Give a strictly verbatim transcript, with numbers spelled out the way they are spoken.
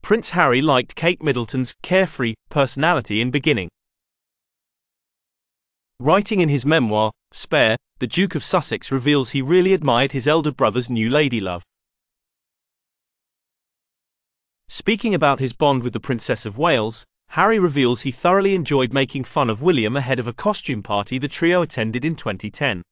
Prince Harry liked Kate Middleton's carefree personality in beginning. Writing in his memoir, Spare, the Duke of Sussex reveals he really admired his elder brother's new ladylove. Speaking about his bond with the Princess of Wales, Harry reveals he thoroughly enjoyed making fun of William ahead of a costume party the trio attended in twenty ten.